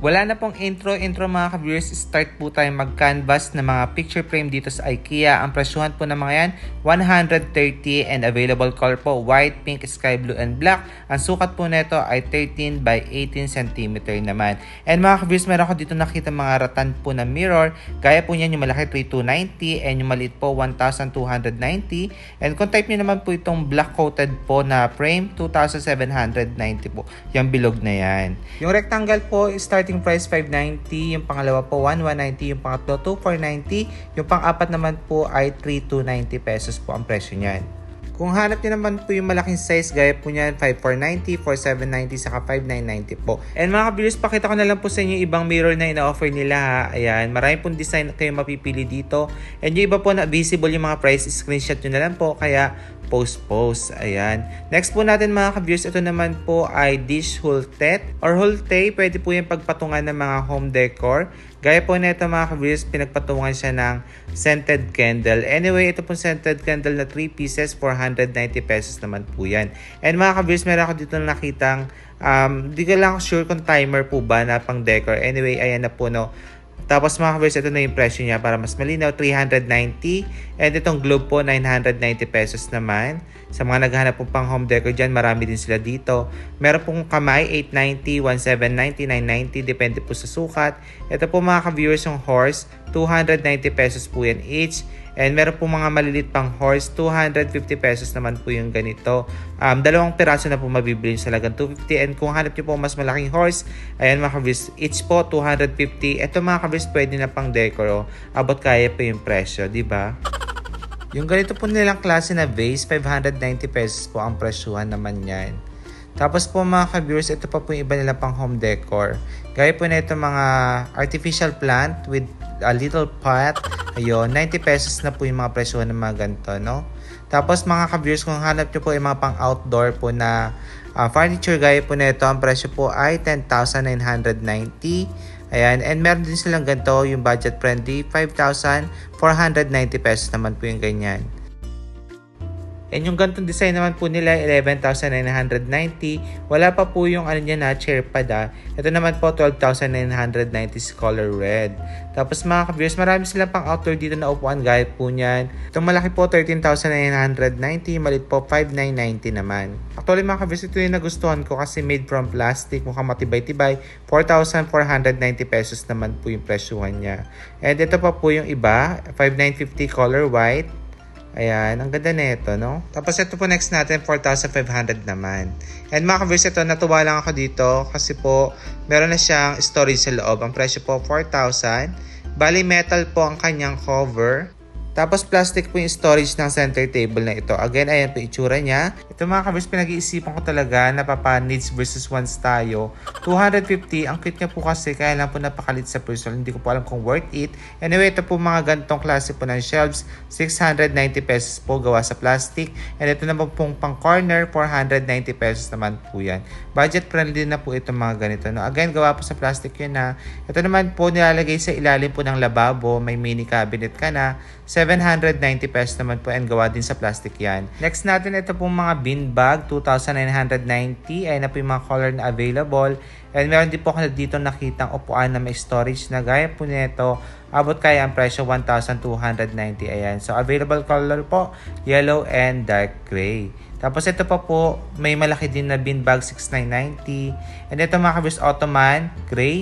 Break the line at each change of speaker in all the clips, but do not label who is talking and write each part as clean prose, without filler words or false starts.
Wala na pong intro mga ka-viewers, start po tayo mag-canvas na mga picture frame dito sa IKEA. Ang presyuhan po ng mga yan, 130 and available color po, white, pink, sky blue, and black. Ang sukat po nito ay 13 by 18 cm naman. And mga ka-viewers, meron ko dito nakita mga ratan po na mirror. Gaya po niyan yung malaki 3290 and yung maliit po 1290. And kung type nyo naman po itong black coated po na frame, 2790 po. Yung bilog na yan. Yung rectangle po, starting price 590, yung pangalawa po 1190, yung pangatlo 2490, yung pang-apat naman po ay 3290 pesos po ang presyo niyan. Kung hanap niyo naman po yung malaking size, gaya po niyan 5490, 4790, saka 5990 po. And mga ka-viewers, pakita ko na lang po sa inyo ibang mirror na ina-offer nila ha. Ayan, marami pong design kayo mapipili dito. And yung iba po na visible yung mga price, screenshot nyo na lang po, kaya post. Ayan. Next po natin mga ka-viewers, ito naman po ay dish hultet or hulte. Pwede po yung pagpatungan ng mga home decor. Gaya po nito mga ka-viewers, pinagpatungan siya ng scented candle. Anyway, ito po scented candle na 3 pieces, 490 pesos naman po yan. And mga ka-viewers, meron ako dito nakitang, di ko lang sure kung timer po ba na pang decor. Anyway, ayan na po no. Tapos mga ka-viewers, ito na yung presyo niya para mas malinaw, 390. And itong globe po, 990 pesos naman. Sa mga naghahanap po pang home decor dyan, marami din sila dito. Meron pong kamay, 890, 1790, 990, depende po sa sukat. Ito po mga ka-viewers, yung horse, 290 pesos po yan each. And meron po mga malilit pang horse, 250 pesos naman po yung ganito. Dalawang piraso na po mabibili sa lagang 250. And kung hanap nyo po mas malaking horse, ayan mga ka-viewers, each po 250. Ito mga ka-viewers, pwede na pang decor. Abot kaya po yung presyo, di ba? Yung ganito po nilang klase na vase, 590 pesos po ang presyuhan naman yan. Tapos po mga ka-viewers, ito pa po yung iba nila pang home decor. Gaya po na ito mga artificial plant with a little pot. Ayun, 90 pesos na po yung mga presyuhan ng mga ganito, no? Tapos mga ka-viewers, kung hanap nyo po yung mga pang outdoor po na furniture, gaya po na ito, ang presyo po ay 10,990. Ayan, and meron din silang ganito, yung budget friendly, 5,490 pesos naman po yung ganyan. And yung ganitong design naman po nila, 11,990. Wala pa po yung ano niya na chair pad. Ito naman po, 12,990 color red. Tapos mga ka-viewers, marami silang pang outdoor dito na upuan, gaya po niyan. Itong malaki po, 13,990. Malit po, 5,990 naman. Actually mga ka-viewers, ito yung nagustuhan ko kasi made from plastic. Mukhang matibay-tibay. 4,490 pesos naman po yung presyuhan niya. And ito pa po yung iba, 5,950 color white. Ayan, ang ganda nito, no? Tapos ito po next natin, 4,500 naman. And mga ka-viewers, ito, natuwa lang ako dito kasi po, meron na siyang storage sa loob. Ang presyo po, 4,000. Bali, metal po ang kanyang cover. Tapos plastic po yung storage ng center table na ito. Again, ayan po itsura niya. Ito mga ka-viewers, pinag-iisipan ko talaga na needs versus wants tayo. 250, ang cute niya po kasi, kaya lang po napakalit sa personal. Hindi ko po alam kung worth it. Anyway, ito po mga gantong klase po ng shelves. 690 pesos po gawa sa plastic. And ito naman pong pang corner, 490 pesos naman po yan. Budget friendly na po itong mga ganito. No? Again, gawa po sa plastic yun na. Ito naman po nilalagay sa ilalim po ng lababo. May mini cabinet ka na. 790 pesos naman po and gawa din sa plastic yan. Next natin, ito pong mga bin bag, 2,990. Ayan na po yung mga color na available. And meron din po ako dito nakitang upuan na may storage na gaya po nito. Abot kaya ang presyo 1,290. Ayan. So available color po, yellow and dark gray. Tapos ito pa po, may malaki din na bin bag, 6,990. And ito mga ka-viewers, Ottoman, gray,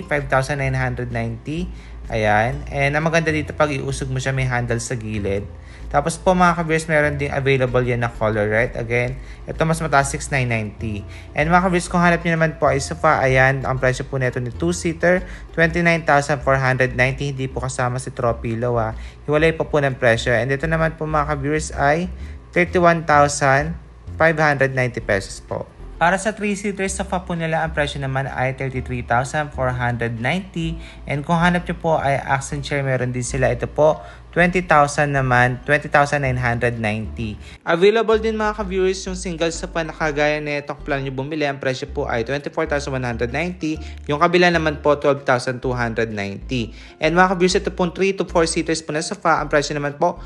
5,990. Ayan. And ang maganda dito, pag iusog mo siya, may handle sa gilid. Tapos po mga ka-viewers, meron ding available yan na color, right? Again, ito mas mataas, 6,990. And mga ka-viewers, kung hanap nyo naman po ay sofa, ayan, ang presyo po nito ni 2-seater, 29,490. Hindi po kasama si throw pillow, ha. Hiwalay po ng presyo. And ito naman po mga ka-viewers ay 31,590 pesos po. Para sa 3-seater sofa po nila, ang presyo naman ay 33,490. And kung hanap nyo po ay accent chair, meron din sila. Ito po, 20,000 naman, 20,990. Available din mga ka-viewers yung single sofa na kagaya na itong plan nyo bumili. Ang presyo po ay 24,190. Yung kabila naman po 12,290. And mga ka-viewers, ito pong 3 to 4 seaters po na sofa. Ang presyo naman po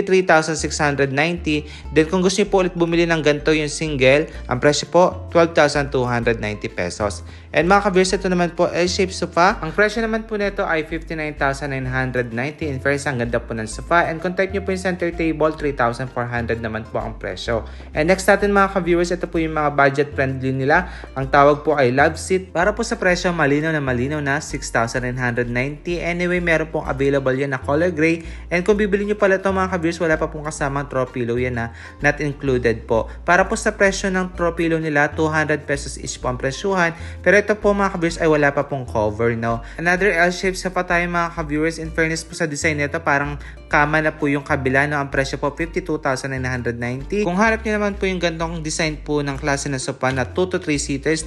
53,690. Then kung gusto nyo po ulit bumili ng ganito yung single, ang presyo po 12,290 pesos. And mga ka-viewers, ito naman po L-shaped sofa. Ang presyo naman po nito ay 59,990. In fairness, ang ganda po ng sofa. And kung type nyo po yung center table, 3,400 naman po ang presyo. And next natin mga ka-viewers, ito po yung mga budget friendly nila. Ang tawag po ay love seat. Para po sa presyo, malinaw na 6,990. Anyway, meron pong available yan na color gray. And kung bibili nyo pala ito mga ka-viewers, wala pa pong kasamang throw pillow yan na not included po. Para po sa presyo ng throw pillow nila, 200 pesos each po ang presyuhan. Pero ito po mga ka-viewers ay wala pa pong cover, no? Another L-shaped sofa tayo mga ka-viewers. In fairness po sa design nito, parang kama na po yung kabila, no? Ang presyo po 52,990. Kung harap nyo naman po yung gantong design po ng klase na sofa na 2 to 3 seaters,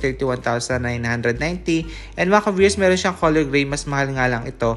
31,990. And mga ka-viewers, meron siyang color gray, mas mahal nga lang ito,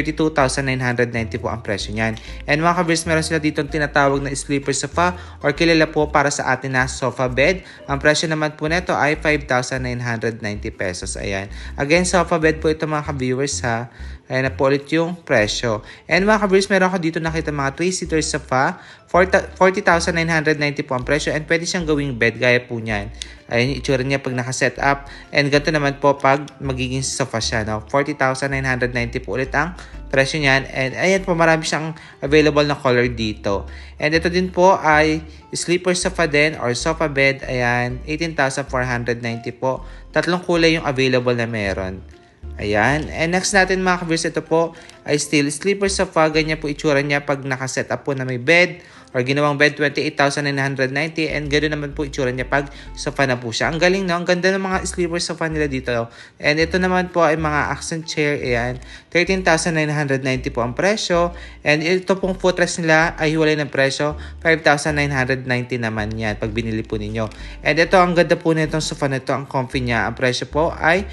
32,990 po ang presyo niyan. And mga ka-viewers, meron sila dito tinatawag na sleeper sofa or kilala po para sa atin na sofa bed. Ang presyo naman po nito ay 5,990 pesos. Ayan. Again, sofa bed po ito mga ka-viewers ha. Ayan na po ulit yung presyo. And mga ka-viewers, meron ako dito nakita mga 3-seater sofa. 40,990 po ang presyo. And pwede siyang gawing bed gaya po niyan. Ayan yung itsura niya pag naka-set up. And ganito naman po pag magiging sofa siya. No? 40,990 po ulit ang presyo niyan. And ayan po, marami siyang available na color dito. And ito din po ay sleeper sofa din or sofa bed. Ayan, 18,490 po. Tatlong kulay yung available na meron. Ayan. And next natin mga ka-viewers, ito po ay still sleeper sofa. Ganyan po itsura niya pag naka-set up po na may bed or ginawang bed, 28,990. And ganoon naman po itsura niya pag sofa na po siya. Ang galing, no? Ang ganda ng mga sleeper sofa nila dito. And ito naman po ay mga accent chair. Ayan. 13,990 po ang presyo. And ito pong footrest nila ay hiwalay ng presyo. 5,990 naman yan pag binili po ninyo. And ito, ang ganda po nitong sofa nito. Ang comfy niya. Ang presyo po ay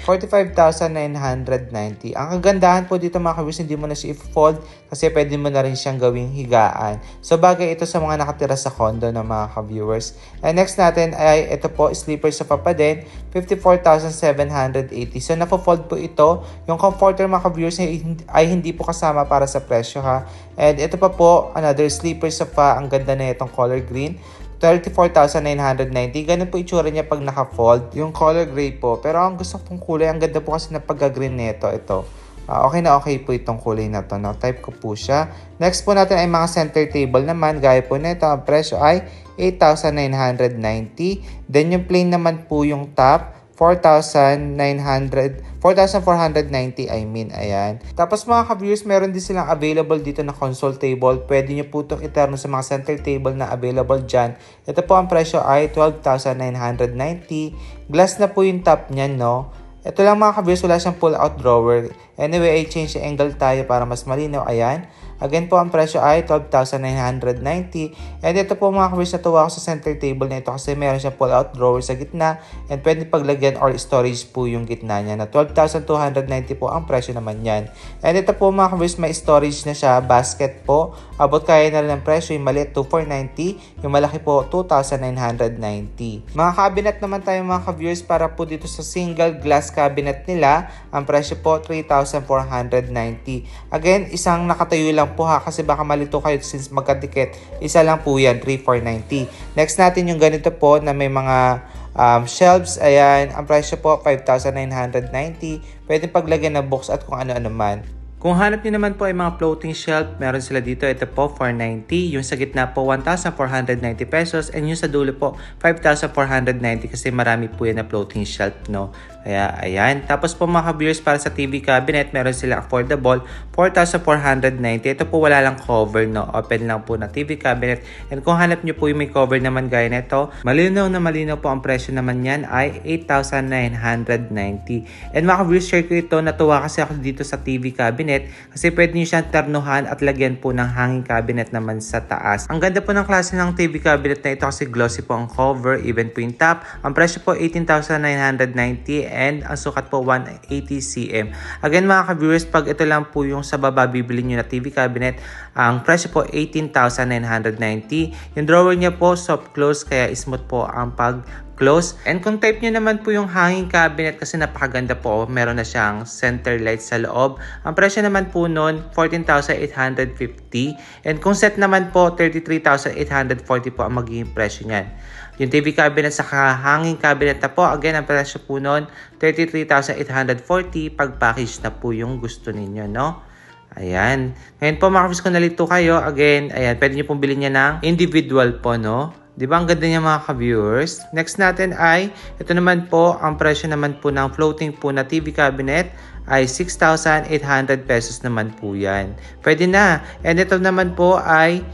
45,990. Ang kagandahan po dito mga ka-viewers, hindi mo na siya i-fold kasi pwede mo na rin siyang gawing higaan. So bagay ito sa mga nakatira sa condo na mga ka-viewers. And next natin ay ito po, sleeper sofa pa din, 54,780. So napo-fold po ito. Yung comforter mga ka-viewers ay hindi po kasama para sa presyo ha. And ito pa po, another sleeper sofa. Ang ganda na itong color green. 34,990. Ganun po itsura niya pag naka-fold. Yung color gray po. Pero ang gusto pong kulay, ang ganda po kasi na pagka-green nito. Ito. Okay na okay po itong kulay na to. No? Type ko po siya. Next po natin ay mga center table naman. Gaya po nito, ang presyo ay 8,990. Then yung plain naman po yung top, 4,490 I mean. Ayan. Tapos mga ka-viewers, meron din silang available dito na console table. Pwede nyo po itong iterno sa mga center table na available dyan. Ito po ang presyo ay 12,990. Glass na po yung top nyan, no? Ito lang mga ka-viewers, wala siyang pull-out drawer. Anyway, I change the angle tayo para mas malinaw. Ayan. Again po, ang presyo ay 12,990. And ito po mga ka-viewers, natuwa ako sa center table na ito kasi meron siyang pull-out drawer sa gitna. And pwede paglagyan or storage po yung gitna niya na 12,290 po ang presyo naman yan. And ito po mga ka-viewers, may storage na siya. Basket po. Abot kaya na rin ang presyo. Yung maliit, 2,490. Yung malaki po, 2,990. Mga cabinet naman tayo mga ka-viewers para po dito sa single glass cabinet nila. Ang presyo po, 3,490. Again, isang nakatayo lang po ha kasi baka malito kayo since magkadikit. Isa lang po yan, 3,490. Next natin yung ganito po na may mga shelves. Ayan, ang presyo po 5,990. Pwede paglagyan ng box at kung ano-ano man. Kung hanap nyo naman po ay mga floating shelf, meron sila dito. Ito po, 490. Yung sa gitna po, 1,490 pesos. And yung sa dulo po, 5,490 kasi marami po yan na floating shelf, no? Kaya, ayan. Tapos po mga ka-viewers, para sa TV cabinet, meron sila affordable, 4,490. Ito po wala lang cover, no? Open lang po na TV cabinet. And kung hanap nyo po yung may cover naman gaya nito, malinaw na malinaw po ang presyo naman yan ay 8,990. And mga ka-viewers, share ko ito. Natuwa kasi ako dito sa TV cabinet kasi pwede nyo siyang ternuhan at lagyan po ng hanging cabinet naman sa taas. Ang ganda po ng klase ng TV cabinet na ito kasi glossy po ang cover, even po yung top. Ang presyo po 18,990 and ang sukat po 180 cm. Again mga ka-viewers, pag ito lang po yung sa baba bibili nyo na TV cabinet, ang presyo po 18,990. Yung drawer niya po soft close kaya smooth po ang pag-close. And kung type nyo naman po yung hanging cabinet kasi napakaganda po, meron na siyang center light sa loob. Ang presyo naman po nun 14,850. And kung set naman po 33,840 po ang magiging presyo niyan. Yung TV cabinet sa hanging cabinet na po, again, ang presyo po nun, 33,840 pag package na po yung gusto ninyo, no? Ayan. Ngayon po, mga ka-viewers, kung nalito kayo, again, ayan, pwede nyo pong bilhin niya ng individual po, no? Diba ang ganda niya mga ka-viewers? Next natin ay, ito naman po, ang presyo naman po ng floating po na TV cabinet ay 6,800 pesos naman po yan. Pwede na. And ito naman po ay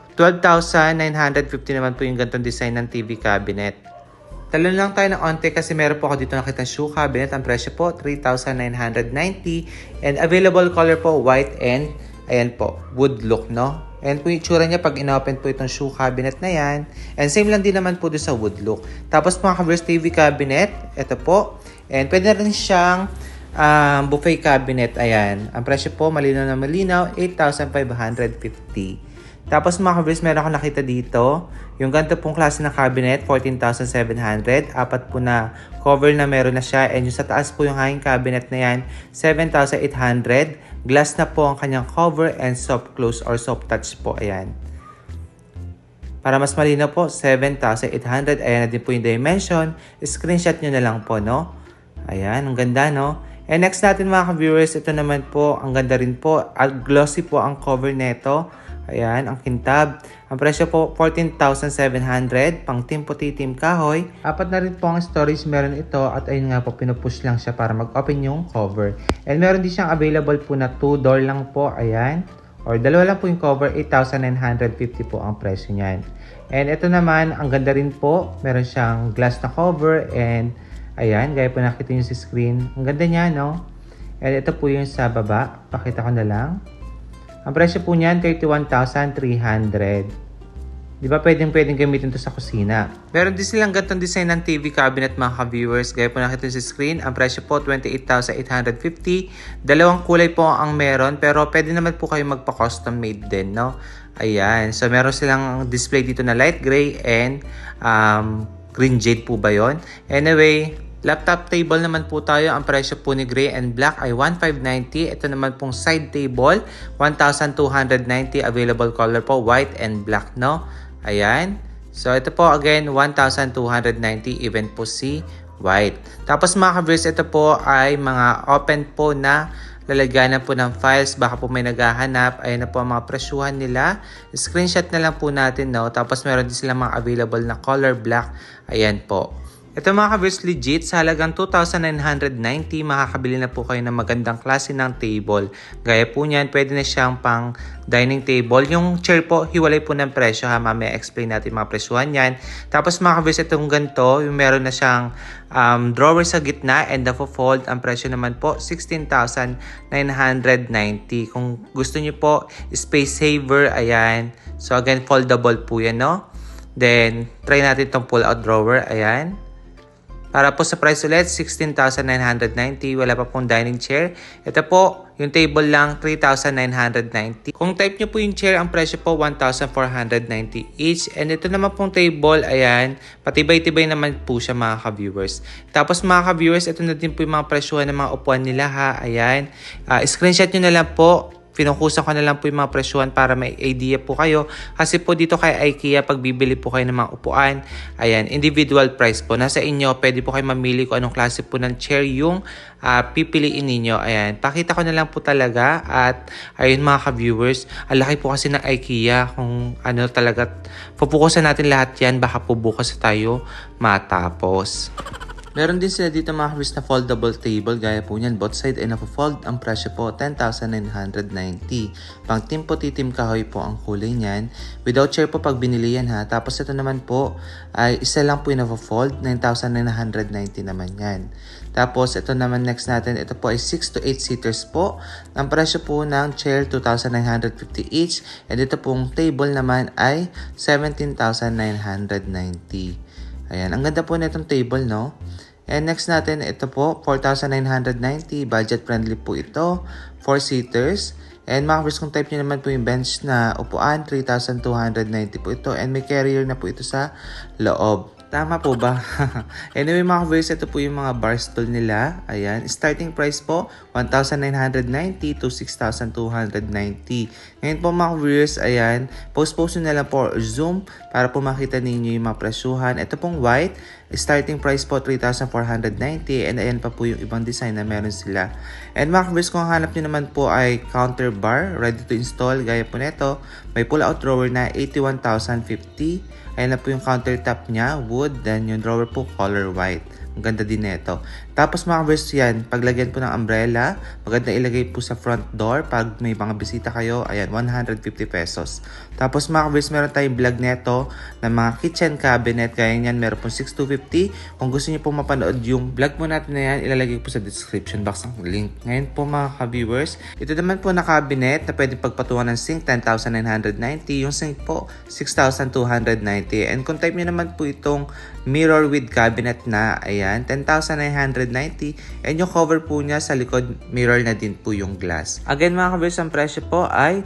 12,950 naman po yung ganitong design ng TV cabinet. Talon lang tayo ng onte kasi meron po ako dito nakita shoe cabinet. Ang presyo po 3,990 and available color po white and ayan po, wood look, no? And po yung itsura niya pag inopen po itong shoe cabinet na yan. And same lang din naman po doon sa wood look. Tapos mga ka-viewers, TV cabinet, ito po. And pwede na rin siyang buffet cabinet, ayan. Ang presyo po malinaw na malinaw, 8,550. Tapos mga ka-viewers, meron akong nakita dito. Yung ganito pong klase ng cabinet, 14,700. Apat po na cover na meron na siya. And yung sa taas po yung hanging cabinet na yan, 7,800. Glass na po ang kanyang cover and soft close or soft touch po. Ayan. Para mas malinaw po, 7,800. Ayan na din po yung dimension. Screenshot nyo na lang po, no? Ayan, ang ganda, no? And next natin mga ka-viewers, ito naman po, ang ganda rin po. Glossy po ang cover neto. Ayan, ang kintab. Ang presyo po, 14,700. Pang team puti, team kahoy. Apat na rin po ang storage meron ito. At ayun nga po, pinupush lang siya para mag-open yung cover. And meron din siyang available po na 2-door lang po. Ayan. Or dalawa lang po yung cover. 8,950 po ang presyo niyan. And ito naman, ang ganda rin po. Meron siyang glass na cover. And ayan, gaya po nakita nyo sa screen. Ang ganda niya, no? And ito po yung sa baba. Pakita ko na lang. Ang presyo po niyan, 31,300. Di ba pwedeng gamitin to sa kusina? Meron din silang gantong design ng TV cabinet mga ka-viewers. Gaya po nakita sa screen. Ang presyo po, 28,850. Dalawang kulay po ang meron. Pero pwede naman po kayo magpa-custom made din, no? Ayan. So meron silang display dito na light gray and green jade po ba yun? Anyway, laptop table naman po tayo. Ang presyo po ni gray and black ay 1,590. Ito naman pong side table, 1,290. Available color po, white and black, no? Ayan. So, ito po again, 1,290. Even po si white. Tapos mga ka-viewers, ito po ay mga open po na lalagyanan po ng files. Baka po may naghahanap. Ayan na po ang mga presyuhan nila. Screenshot na lang po natin, no? Tapos meron din silang mga available na color black. Ayan po. Ito mga ka-viewers, legit, sa halagang 2,990, makakabili na po kayo ng magandang klase ng table. Gaya po niyan, pwede na siyang pang dining table. Yung chair po, hiwalay po ng presyo ha. Mamaya explain natin mga presyuhan yan. Tapos mga ka-viewers, itong ganito, yung meron na siyang drawer sa gitna and the fold. Ang presyo naman po, 16,990. Kung gusto niyo po, space saver, ayan. So again, foldable po yan, no? Then, try natin itong pull-out drawer, ayan. Para po sa price ulit, 16,990. Wala pa pong dining chair. Ito po, yung table lang, 3,990. Kung type nyo po yung chair, ang presyo po, 1,490 each. And ito naman pong table, ayan, patibay-tibay naman po siya mga ka-viewers. Tapos mga ka-viewers, ito na din po yung mga presyuhan ng mga upuan nila ha. Ayan, screenshot nyo na lang po. Pinukusan ko na lang po yung mga presyuhan para may idea po kayo. Kasi po dito kay IKEA, pag bibili po kayo ng mga upuan, ayan, individual price po. Nasa inyo, pwede po kayo mamili kung anong klase po ng chair yung pipiliin ninyo. Ayan, pakita ko na lang po talaga. At ayun mga ka-viewers, ang laki po kasi ng IKEA. Kung ano talaga, pupukusan natin lahat yan. Baka po bukas tayo matapos. Meron din sila dito mga ka-viewers na foldable table. Gaya po niyan, both side ay napo-fold. Ang presyo po, 10,990. Pang team puti, team kahoy po ang kulay niyan. Without chair po pag binili yan ha. Tapos ito naman po, ay isa lang po yung napo-fold. 9,990 naman yan. Tapos ito naman next natin, ito po ay 6 to 8 seaters po. Ang presyo po ng chair, 2,950 each. And ito pong table naman ay 17,990. Ayan, ang ganda po na itong table, no? And next natin, ito po, 4,990. Budget friendly po ito. 4-seaters. And mga ka-viewers, kung type nyo naman po yung bench na upuan, 3,290 po ito. And may carrier na po ito sa loob. Tama po ba? Anyway mga ka-viewers, ito po yung mga bar stool nila. Ayan. Starting price po, 1,990 to 6,290. Ngayon po mga ka-viewers, ayan. Post na lang po or zoom para po makita ninyo yung mga presyuhan. Ito pong white. Starting price po, 3,490. And ayan pa po yung ibang design na meron sila. And mga ka-viewers, kung hanap nyo naman po ay counter bar, ready to install. Gaya po nito, may pull-out drawer na 81,050. Ayan na po yung countertop niya, wood, then yung drawer po color white. Ang ganda din nito. Tapos mga ka-viewers yan, paglagyan po ng umbrella, maganda ilagay po sa front door pag may mga bisita kayo, ayan, 150 pesos. Tapos mga ka-viewers, meron tayong vlog neto ng mga kitchen cabinet, kaya yan, meron po 6,250. Kung gusto niyo po mapanood yung vlog po natin na yan, ilalagay po sa description box ang link. Ngayon po mga ka-viewers, ito naman po na cabinet na pwede pagpatungan ng sink, 10,990. Yung sink po, 6,290. And kung type niyo naman po itong mirror with cabinet na, ayan, 10,990. And yung cover po niya sa likod, mirror na din po yung glass. Again mga ka-viewers, ang presyo po ay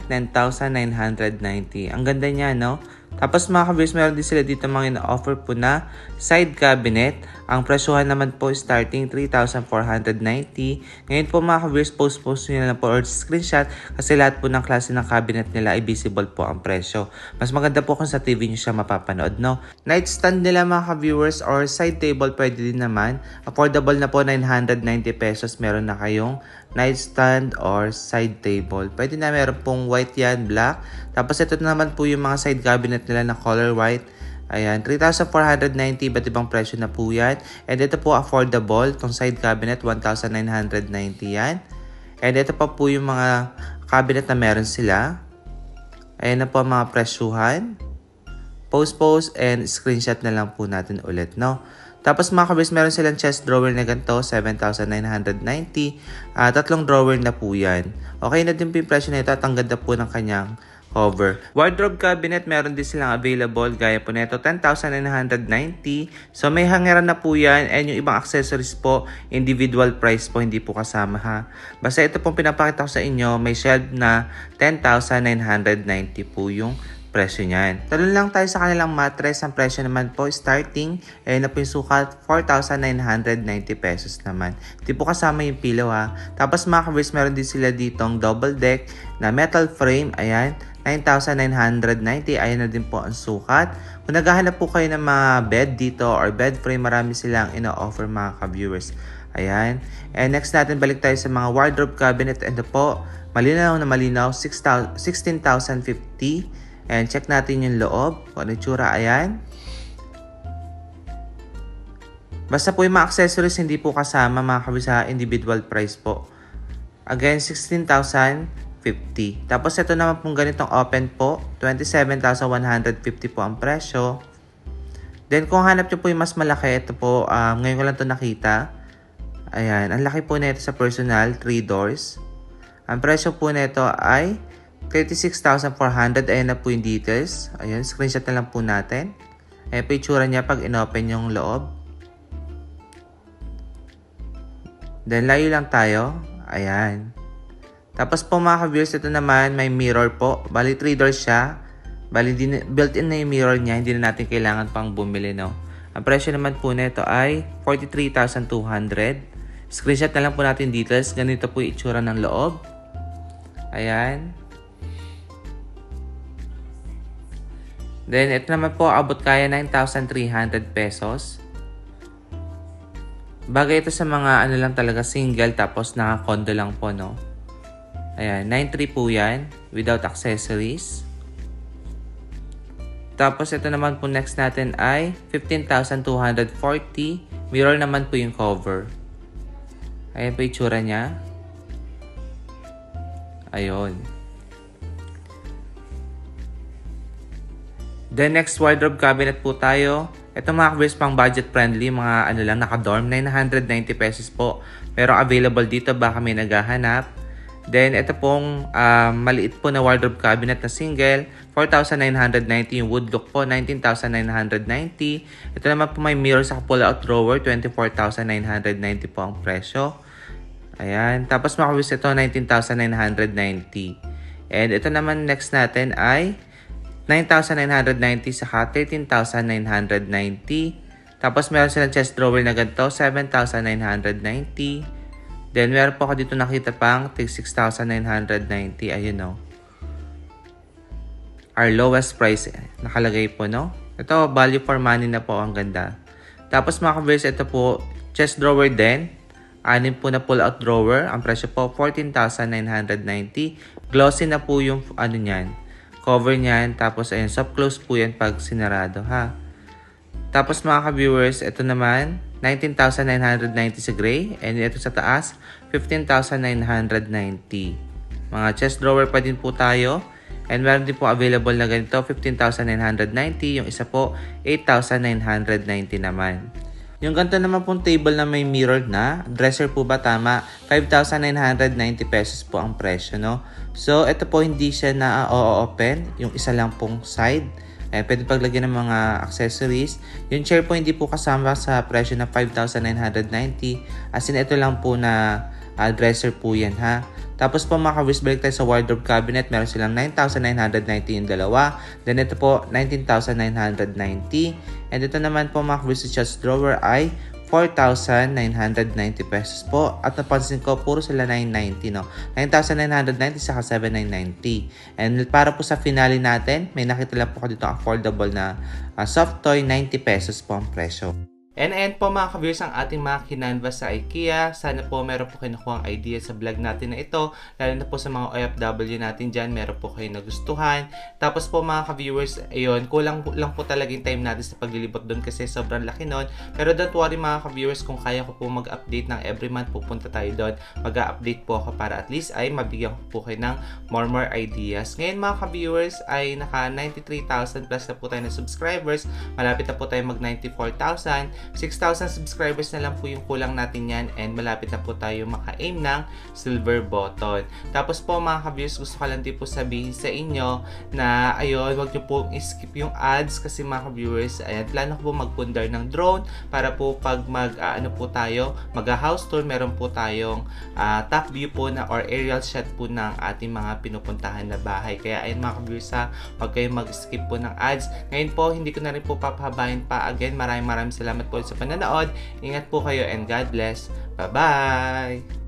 10,990. Ang ganda niya, no? Tapos mga ka-viewers, meron din sila dito mga ina-offer po na side cabinet. Ang presyohan naman po starting 3,490. Ngayon po mga ka-viewers, post nyo na po or screenshot kasi lahat po ng klase ng cabinet nila ay visible po ang presyo. Mas maganda po kung sa TV nyo siya mapapanood, no? Nightstand nila mga ka-viewers or side table pwede din naman. Affordable na po, 990 pesos. Meron na kayong nightstand or side table. Pwede na, meron pong white yan, black. Tapos ito naman po yung mga side cabinet nila na color white. Ayan, 3,490, iba't ibang presyo na po yan. And ito po affordable, itong side cabinet, 1,990 yan. And ito pa po yung mga cabinet na meron sila. Ayan na po ang mga presyuhan. Post and screenshot na lang po natin ulit, no? Tapos mga ka-viewers, meron silang chest drawer na ganito, 7,990. Tatlong drawer na po yan. Okay na din po yung presyo nito at ang ganda po ng kanyang cover. Wardrobe cabinet, meron din silang available. Gaya po nito, 10,990. So may hangeran na po yan. And yung ibang accessories po, individual price po, hindi po kasama ha. Basta ito pong pinapakita ko sa inyo, may shelf na 10,990 po yung presyo niyan. Talon lang tayo sa kanilang mattress. Ang presyo naman po starting, na po yung sukat, 4,990 pesos naman. Hindi po kasama yung pillow ha. Tapos mga ka-viewers, meron din sila ditong double deck na metal frame. Ayan, 9,990. Ayan na din po ang sukat. Kung naghahanap po kayo ng mga bed dito or bed frame, marami silang ina-offer mga ka-viewers. Ayan. And next natin, balik tayo sa mga wardrobe cabinet. And po, malinaw na malinaw, 16,050. And check natin yung loob. Kung ano itsura, ayan. Basta po yung mga accessories hindi po kasama mga ka-viewers sa individual price po. Again, 16,050. Tapos ito naman pong ganitong open po, 27,150 po ang presyo. Then kung hanap nyo po yung mas malaki, ito po, ngayon ko lang ito nakita. Ayan, ang laki po nito sa personal, 3 doors. Ang presyo po nito ay 36,400. Ayan na po yung details. Ayan, screenshot na lang po natin. Ayan po yung tsura niya pag in-open yung loob. Then, layo lang tayo. Ayan. Tapos po mga ka-viewers, ito naman may mirror po. Bali, 3 doors siya. Bali, built-in na yung mirror niya. Hindi na natin kailangan pang bumili, no? Ang presyo naman po nito ay 43,200. Screenshot na lang po natin details. Ganito po yung itsura ng loob. Ayan. Then, ito naman po, abot kaya 9,300 pesos. Bagay ito sa mga ano lang talaga, single, tapos naka-condo lang po, no? Ayan, 9,300 po yan, without accessories. Tapos, ito naman po next natin ay 15,240. Mirror naman po yung cover. Ayan po yung tsura niya. Ayun. The next wardrobe cabinet po tayo. Ito mga ka-viewers, pang budget friendly, mga ano lang, naka-dorm, 990 pesos po. Pero available dito, baka may naghahanap. Then, ito pong maliit po na wardrobe cabinet na single, 4,990. Yung wood look po, 19,990. Ito naman po may mirror sa pull-out drawer, 24,990 po ang presyo. Ayan. Tapos mga kabis, ito 19,990. And ito naman next natin ay 9,990 saka 13,990. Tapos meron silang chest drawer na ganito, 7,990. Then meron po ako dito nakita pang 6,990. Ayun o. Our lowest price nakalagay po, no? Ito, value for money na po. Ang ganda. Tapos mga kabis, ito po, chest drawer din. 6 po na pull-out drawer. Ang presyo po, 14,990. Glossy na po yung ano niyan, cover niyan. Tapos ayun, soft close po yan pag sinarado, ha. Tapos mga ka-viewers, ito naman, 19,990 sa gray. And ito sa taas, 15,990. Mga chest drawer pa din po tayo. And meron din po available na ganito, 15,990. Yung isa po, 8,990 naman. Yung ganito naman pong table na may mirror na, dresser po ba tama? 5,990 pesos po ang presyo, no? So, ito po hindi siya na open. Yung isa lang pong side. Pwede paglagyan ng mga accessories. Yung chair po hindi po kasama sa presyo na 5,990. As in, ito lang po na dresser po yan, ha. Tapos po mga ka-viewers, balik tayo sa wardrobe cabinet. Meron silang 9,990 yung dalawa. Then ito po, 19,990. And ito naman po mga ka-viewers, chest drawer ay 4,990 pesos po. At napansin ko, puro sila 990, no? 9,990 saka 7,990. And para po sa finale natin, may nakita lang po ko dito affordable na soft toy, 90 pesos po ang presyo. And po mga ka-viewers ang ating mga kinanvas sa IKEA. Sana po meron po kayo nakuha ang idea sa vlog natin na ito. Lalo na po sa mga OFW natin dyan, meron po kayo nagustuhan. Tapos po mga ka-viewers, ayun, kulang lang po talaga yung time natin sa paglilibot doon kasi sobrang laki nun. Pero don't worry mga ka-viewers, kung kaya ko po mag-update ng every month, pupunta tayo doon. Mag-update po ako para at least ay mabigyan ko po kayo ng more ideas. Ngayon mga ka-viewers ay naka 93,000 plus na po tayo na subscribers. Malapit na po tayo mag 94,000. 6,000 subscribers na lang po yung kulang natin yan and malapit na po tayo maka-aim ng silver button. Tapos po mga ka-viewers, gusto ko lang din po sabihin sa inyo na ayun, wag nyo po skip yung ads kasi mga ka-viewers, ayan, plano ko po magpundar ng drone para po pag mag-house tour, meron po tayong top view po na or aerial shot po ng ating mga pinupuntahan na bahay. Kaya ayun mga ka-viewers, wag kayong mag-skip po ng ads. Ngayon po, hindi ko na rin po papahabain pa. Again, maraming salamat po sa pananood. Ingat po kayo and God bless. Bye-bye!